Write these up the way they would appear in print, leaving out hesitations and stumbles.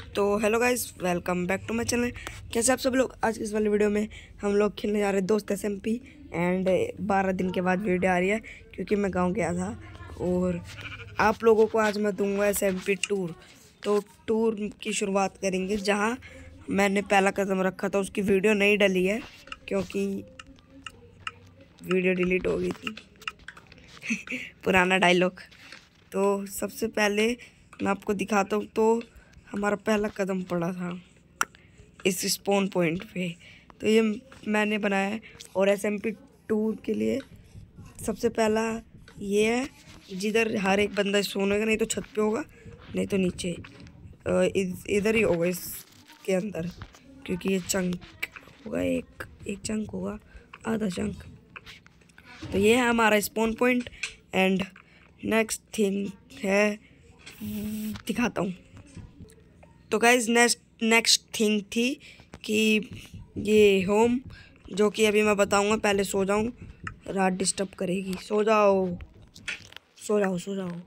तो hello guys, welcome back to my channel. कैसे आप सब लोग। आज इस वाली वीडियो में हम लोग खेलने जा रहे हैं दोस्त SMP एंड 12 दिन के बाद वीडियो आ रही है क्योंकि मैं गांव गया था। और आप लोगों को आज मैं दूंगा SMP टूर। तो टूर की शुरुआत करेंगे जहां मैंने पहला कदम रखा था। उसकी वीडियो नहीं डली है क्योंकि वीडियो डिलीट हो गई थी पुराना डायलॉग। तो सबसे पहले मैं आपको दिखाता हूँ। तो हमारा पहला कदम पड़ा था इस स्पॉन पॉइंट पे। तो ये मैंने बनाया है। और SMP टूर के लिए सबसे पहला ये है जिधर हर एक बंदा सोने का, नहीं तो छत पे होगा नहीं तो नीचे इधर ही होगा इसके अंदर, क्योंकि ये चंक होगा, एक चंक होगा, आधा चंक। तो ये है हमारा spawn point. And next thing है, दिखाता हूँ। तो गाइज नेक्स्ट थिंग थी कि ये होम, जो कि अभी मैं बताऊँगा। पहले सो जाऊँ, रात डिस्टर्ब करेगी। सो जाओ सो जाओ सो जाओ।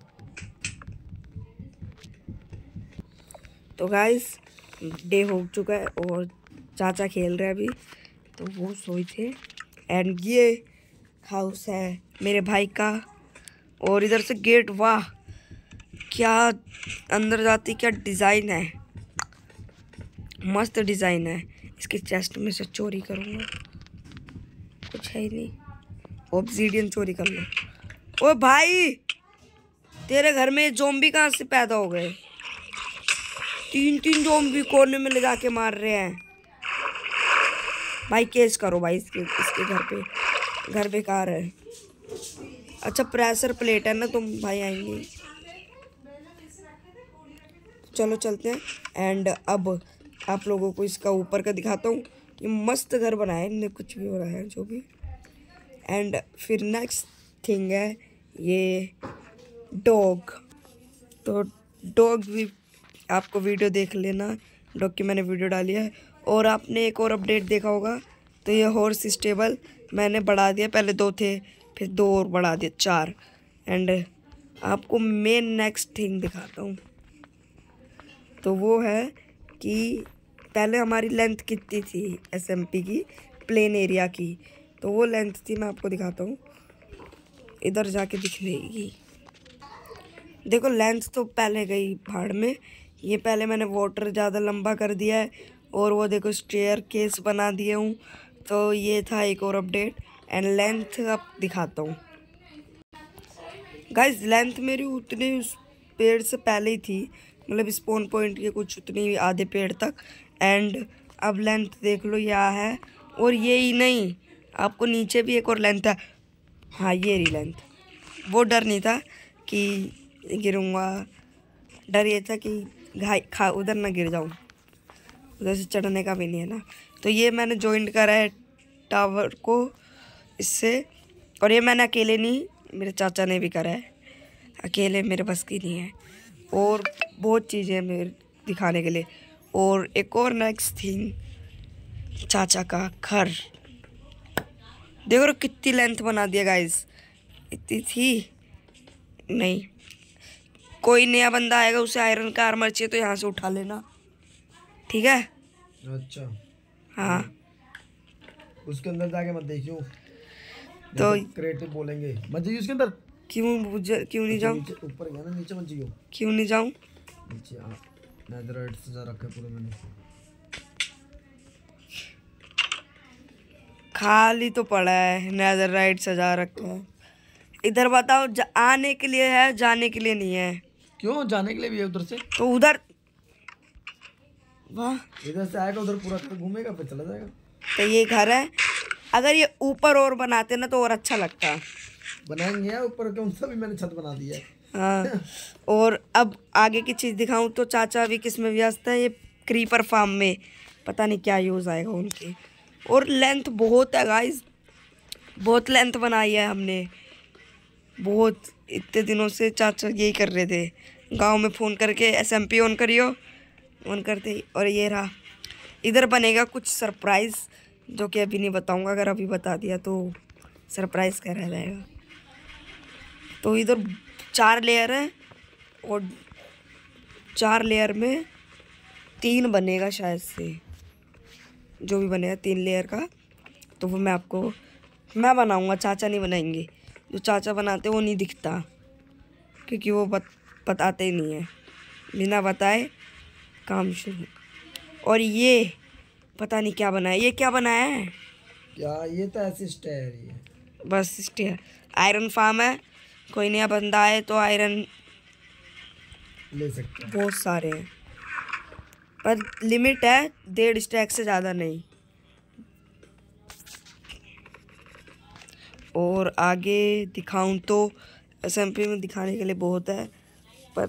तो गाइज डे हो चुका है और चाचा खेल रहे हैं अभी, तो वो सोए थे। एंड ये हाउस है मेरे भाई का। और इधर से गेट, वाह क्या अंदर जाती क्या डिज़ाइन है, मस्त डिज़ाइन है। इसके चेस्ट में से चोरी करूँगा, कुछ है ही नहीं। ऑब्सीडियन चोरी कर लो। ओ भाई, तेरे घर में ज़ॉम्बी कहाँ से पैदा हो गए? तीन ज़ॉम्बी कोने में ले जाके मार रहे हैं भाई। केस करो भाई, इसके घर बेकार है। अच्छा प्रेशर प्लेट है ना, तुम भाई आएंगे। चलो चलते हैं। एंड अब आप लोगों को इसका ऊपर का दिखाता हूँ। ये मस्त घर बनाया है इनने, कुछ भी बनाया है जो भी। एंड फिर नेक्स्ट थिंग है ये डॉग। तो डॉग भी आपको वीडियो देख लेना, डॉग की मैंने वीडियो डाली है। और आपने एक और अपडेट देखा होगा, तो ये हॉर्स स्टेबल मैंने बढ़ा दिया। पहले 2 थे, फिर 2 और बढ़ा दिए 4। एंड आपको मेन नेक्स्ट थिंग दिखाता हूँ। तो वो है कि पहले हमारी लेंथ कितनी थी SMP की, प्लेन एरिया की। तो वो लेंथ थी, मैं आपको दिखाता हूँ, इधर जाके दिख रहेगी। देखो लेंथ तो पहले गई भाड़ में। ये पहले मैंने वाटर ज़्यादा लंबा कर दिया है और वो देखो स्टेयर केस बना दिए हूँ। तो ये था एक और अपडेट। एंड लेंथ अब दिखाता हूँ गाइज। लेंथ मेरी उतनी उस पेड़ से पहले ही थी, मतलब स्पॉन पॉइंट के कुछ उतनी आधे पेड़ तक। एंड अब लेंथ देख लो, यहाँ है। और ये ही नहीं, आपको नीचे भी एक और लेंथ है। हाँ ये रही लेंथ। वो डर नहीं था कि गिरूँगा, डर ये था कि उधर ना गिर जाऊँ। उधर से चढ़ने का भी नहीं है ना। तो ये मैंने जॉइंट करा है टावर को इससे। और ये मैंने अकेले नहीं, मेरे चाचा ने भी करा है, अकेले मेरे बस की नहीं है। और बहुत चीज़ें हैं मेरे दिखाने के लिए। और एक और नेक्स्ट थिंग, चाचा का घर देखो कितनी लेंथ बना दिया गाइस। इतनी थी नहीं। कोई नया बंदा आएगा, उसे आयरन का आर्मर चाहिए तो यहाँ से उठा लेना, ठीक है? अच्छा हाँ। उसके अंदर जाके मत देखियो, तो क्रिएटिव बोलेंगे मत जाइए उसके अंदर। क्यों नहीं जाऊँ? ऊपर गया ना, नीचे मत जाइयो। क्यों नहीं जाऊँ? नीचे नेदरराइट सजा रखा है पूरा मैंने। खाली तो पड़ा है, नेदरराइट सजा रखा है। इधर बताओ, आने के लिए है, जाने के लिए नहीं है। क्यों? जाने के लिए भी है उधर से। तो उधर, वाह, इधर से आएगा उधर पूरा घर घूमेगा फिर चला जाएगा। तो ये घर है। अगर ये ऊपर और बनाते ना तो और अच्छा लगता। बनाएंगे यार ऊपर, क्यों सा भी मैंने छत बना दी है। हाँ। और अब आगे की चीज़ दिखाऊं तो चाचा अभी किस में व्यस्त है? ये क्रीपर फार्म में, पता नहीं क्या यूज़ आएगा उनके। और लेंथ बहुत है गाइस, बहुत लेंथ बनाई है हमने, बहुत। इतने दिनों से चाचा यही कर रहे थे, गांव में फ़ोन करके SMP ऑन करियो, ऑन करते ही। और ये रहा, इधर बनेगा कुछ सरप्राइज़ जो कि अभी नहीं बताऊंगा। अगर अभी बता दिया तो सरप्राइज़ का रह जाएगा। तो इधर 4 लेयर है और 4 लेयर में 3 बनेगा शायद से, जो भी बनेगा 3 लेयर का, तो वो मैं बनाऊंगा, चाचा नहीं बनाएंगे। जो चाचा बनाते वो नहीं दिखता, क्योंकि वो बताते ही नहीं है, बिना बताए काम शुरू। और ये पता नहीं क्या बनाया, ये क्या बनाया है? क्या ये तो असिस्ट है यार ये। बस स्टेयर। आयरन फार्म है, कोई नया बंदा आए तो आयरन ले सकते हैं। बहुत सारे हैं, पर लिमिट है 1.5 स्टैक से ज़्यादा नहीं। और आगे दिखाऊं तो SMP में दिखाने के लिए बहुत है, पर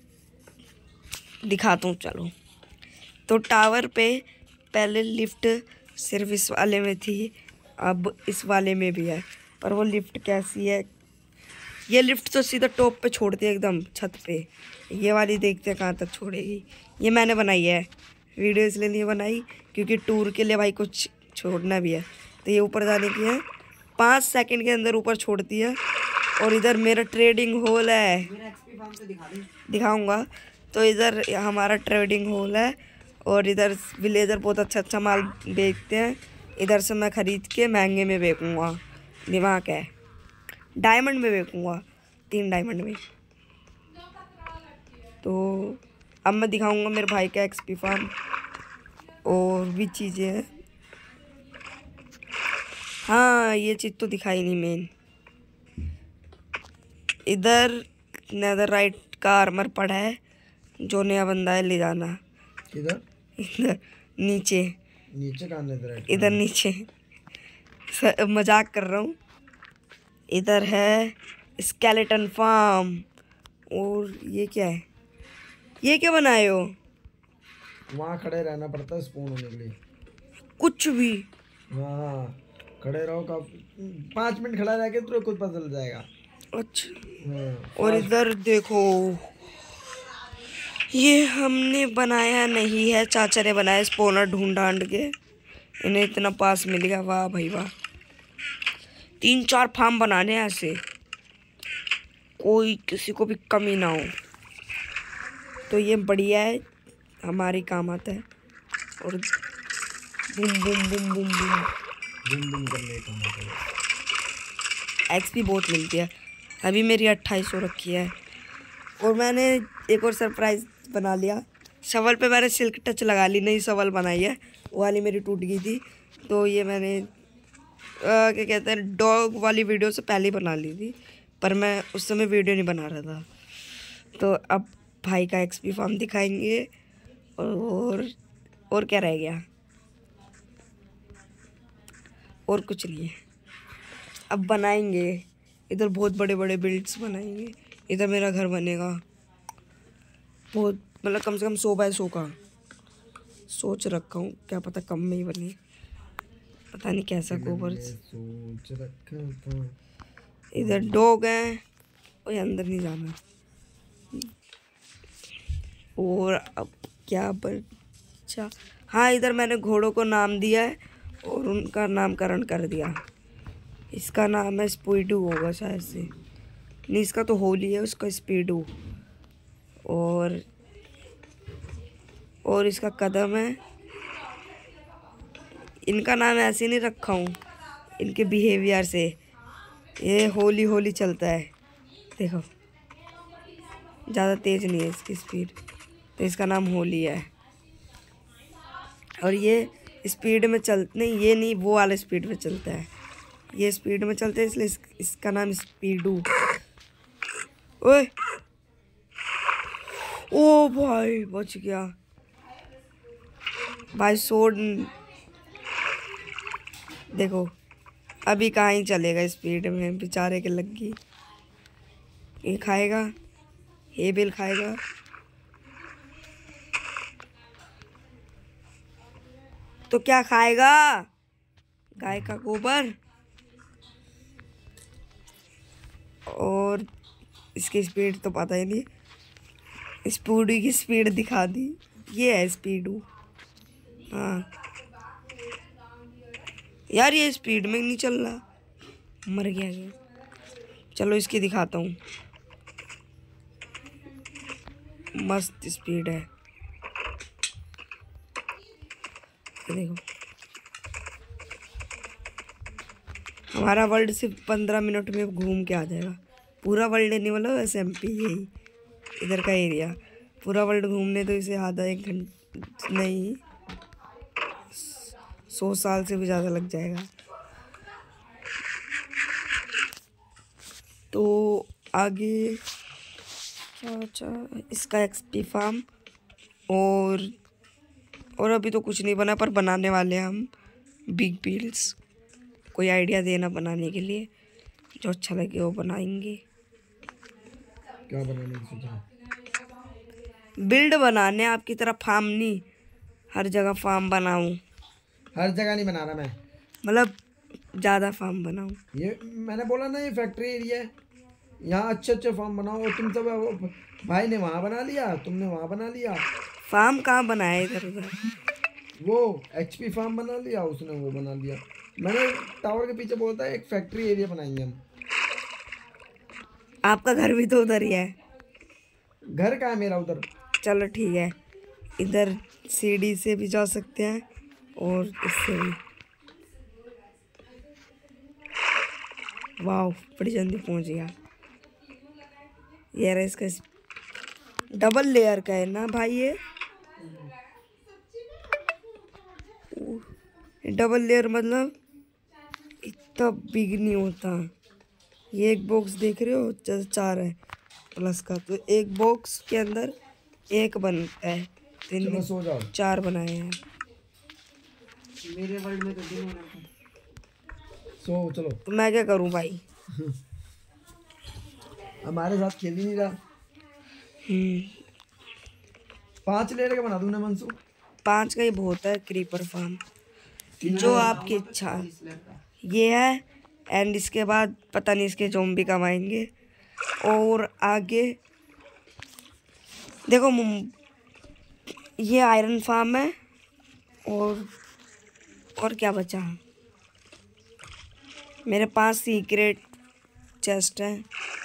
दिखाता हूँ चलो। तो टावर पे पहले लिफ्ट सिर्फ इस वाले में थी, अब इस वाले में भी है। पर वो लिफ्ट कैसी है, ये लिफ्ट तो सीधा टॉप पे छोड़ती है एकदम छत पे। ये वाली देखते हैं कहाँ तक छोड़ेगी। ये मैंने बनाई है, वीडियो इसलिए नहीं बनाई क्योंकि टूर के लिए भाई कुछ छोड़ना भी है। तो ये ऊपर जाने की है, 5 सेकंड के अंदर ऊपर छोड़ती है। और इधर मेरा ट्रेडिंग हॉल है, दिखाऊंगा। तो इधर हमारा ट्रेडिंग हॉल है, और इधर विलेजर बहुत अच्छा अच्छा माल बेचते हैं। इधर से मैं ख़रीद के महंगे में बेचूँगा, दिमाग है, डायमंड में बेचूँगा, 3 डायमंड में। तो अब मैं दिखाऊंगा मेरे भाई का XP फार्म और भी चीज़ें हैं। हाँ, ये चीज़ तो दिखाई नहीं मेन। इधर नेदरराइट का आर्मर पड़ा है, जो नया बंदा है ले जाना। किधर? इधर नीचे, नीचे कहाँ नेदरराइट? इधर नीचे, मजाक कर रहा हूँ। इधर है स्केलेटन फार्म। और ये क्या है, ये क्या बनाए हो? वहाँ खड़े रहना पड़ता है स्पून होने के लिए। कुछ भी। हाँ, खड़े रहो, कब 5 मिनट खड़ा रह के तो खुद पता चल जाएगा। अच्छा। हाँ, और इधर देखो, ये हमने बनाया नहीं है, चाचा ने बनाया, स्पॉनर ढूंढ ढांड के इन्हें इतना पास मिल गया। वाह भाई वाह, 3-4 फार्म बनाने हैं ऐसे, कोई किसी को भी कमी ना हो। तो ये बढ़िया है, हमारे काम आता है। और boom boom boom boom boom boom boom करने का मतलब। XP बहुत मिलती है। अभी मेरी 2800 रखी है। और मैंने एक और सरप्राइज बना लिया, शवल पे मैंने सिल्क टच लगा ली, नई शवल बनाई है, वो वाली मेरी टूट गई थी। तो ये मैंने क्या कहते हैं, डॉग वाली वीडियो से पहले ही बना ली थी, पर मैं उस समय वीडियो नहीं बना रहा था। तो अब भाई का XP फार्म दिखाएंगे। और क्या रह गया, और कुछ नहीं है। अब बनाएंगे, इधर बहुत बड़े बड़े बिल्ड्स बनाएंगे। इधर मेरा घर बनेगा बहुत, मतलब कम से कम 100 बाय 100 का सोच रखा हूँ, क्या पता कम में ही बने, पता नहीं कैसा गोबर। सोच रखा था। इधर डॉग हैं, और अंदर नहीं जाना। और अब क्या बचा, हाँ, इधर मैंने घोड़ों को नाम दिया है और उनका नामकरण कर दिया। इसका नाम है स्पीडू, होगा शायद से, नहीं इसका तो होली है, उसका स्पीडू। और इसका कदम है। इनका नाम ऐसे नहीं रखा हूँ, इनके बिहेवियर से, ये होली होली चलता है, देखो ज़्यादा तेज़ नहीं है इसकी स्पीड, तो इसका नाम होली है। और ये स्पीड में नहीं, ये नहीं, वो वाला स्पीड में चलता है, ये स्पीड में चलता है, इसलिए इसका नाम स्पीडू। ओए, ओ भाई बच गया भाई, सोड देखो, अभी कहाँ ही चलेगा स्पीड में, बेचारे के लग गई। ये खाएगा, ये बिल खाएगा। तो क्या खाएगा, गाय का गोबर। और इसकी स्पीड तो पता ही नहीं, स्पीडू की स्पीड दिखा दी, ये है स्पीडू। हाँ यार, ये स्पीड में नहीं चल रहा, मर गया ये। चलो इसकी दिखाता हूँ, मस्त स्पीड है। ये देखो हमारा वर्ल्ड सिर्फ 15 मिनट में घूम के आ जाएगा। पूरा वर्ल्ड नहीं, मतलब SMP यही इधर का एरिया। पूरा वर्ल्ड घूमने तो इसे आधा 1 घंटा नहीं 100 साल से भी ज़्यादा लग जाएगा। तो आगे क्या बचा, इसका XP फार्म और अभी तो कुछ नहीं बना, पर बनाने वाले हैं हम बिग बिल्ड्स। कोई आइडिया देना बनाने के लिए, जो अच्छा लगे वो बनाएंगे। क्या बनाने की सोचा? बिल्ड बनाने, आपकी तरह फार्म नहीं, हर जगह फार्म बनाऊं। हर जगह नहीं बना रहा मैं, मतलब ज़्यादा फार्म बनाऊं। ये मैंने बोला ना, ये फैक्ट्री एरिया है, यहाँ अच्छे अच्छे फार्म बनाओ। तुम सब भाई ने वहाँ बना लिया, तुमने वहाँ बना लिया। फार्म कहाँ बनाया इधर उधर? वो HP फार्म बना लिया, उसने वो बना लिया। मैंने टावर के पीछे बोलता है एक फैक्ट्री एरिया बनाएंगे हम। आपका घर भी तो उधर ही है। घर कहाँ है मेरा उधर? चलो ठीक है, इधर सीढ़ी से भी जा सकते हैं और इससे भी। वाह बड़ी जल्दी पहुंच गया। ये रहा इसका डबल लेयर का है ना भाई, ये डबल लेयर मतलब इतना बिग नहीं होता। ये एक बॉक्स देख रहे हो, 4 है प्लस का, तो एक बॉक्स के अंदर एक बनता है। तो इनमें 4 बनाए हैं। मेरे वर्ल्ड में तो दिन हो रहा था। चलो तो मैं क्या करूं भाई? हमारे साथ खेल ही नहीं रहा। 5 लेयर का बना दूं ना मंसू? 5 का ही बहुत है। क्रीपर फार्म जो आपकी इच्छा। ये है एंड इसके बाद पता नहीं इसके ज़ॉम्बी कब आएंगे। और आगे देखो ये आयरन फार्म है। और क्या बचा? मेरे पास सीक्रेट चेस्ट है,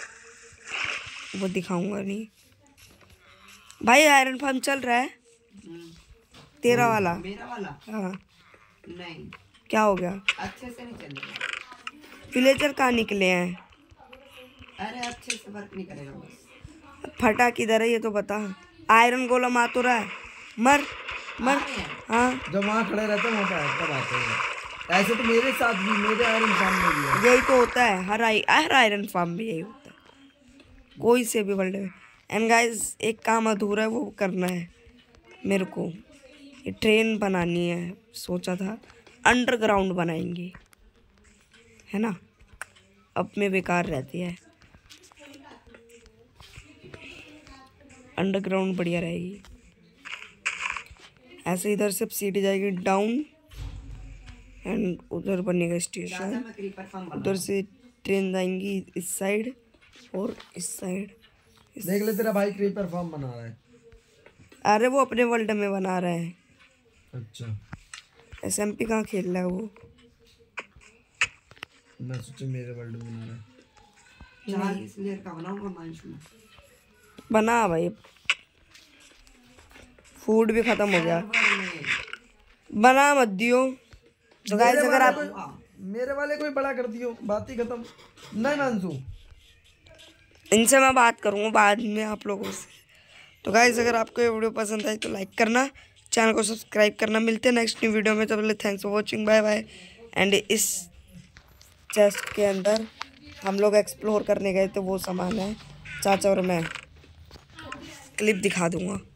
वो दिखाऊंगा नहीं भाई। आयरन फार्म चल रहा है तेरा वाला? मेरा वाला हाँ। नहीं, क्या हो गया? अच्छे से नहीं चल रहा। विलेजर कहाँ निकले हैं? अरे अच्छे से वर्क नहीं करेगा बस। फटा किधर है ये तो बता। आयरन गोलम आ तो रहा है। मर मर। हाँ जब वहाँ खड़े रहते हैं वहाँ पे तब आते हैं। ऐसे तो मेरे साथ भी, मेरे आयरन फार्म में भी है। यही तो होता है, हर आयरन फार्म में यही होता है, कोई से भी वर्ल्ड में। एंड गाइस एक काम अधूरा है, वो करना है मेरे को। ये ट्रेन बनानी है, सोचा था अंडरग्राउंड बनाएंगे, है ना। अब में बेकार रहती है, अंडरग्राउंड बढ़िया रहेगी। ऐसे इधर से सीढ़ी जाएगी डाउन एंड उधर बनेगा स्टेशन। उधर से ट्रेन जाएंगी इस साइड और इस साइड। देख ले तेरा भाई क्रीपर फार्म बना रहा है। अरे वो अपने वर्ल्ड में बना रहा है। अच्छा SMP कहाँ खेल रहा है वो? मैं सोचा मेरे वर्ल्ड में बना रहा है। 40 लेयर का बनाऊंगा मानसून। बना भाई, फूड भी खत्म हो गया। बना मत दियो। तो गाइस अगर आप मेरे वाले कोई बड़ा कर दियो, बात ही खत्म। नहीं मानसू, इनसे मैं बात करूँगा बाद में आप लोगों से। तो गाइस अगर आपको ये वीडियो पसंद आई तो लाइक करना, चैनल को सब्सक्राइब करना। मिलते हैं नेक्स्ट न्यू वीडियो में, तब तक thanks for watching, bye bye. And इस चेस्ट के अंदर हम लोग एक्सप्लोर करने गए थे, वो सामान है। चाचा और मैं क्लिप दिखा दूँगा।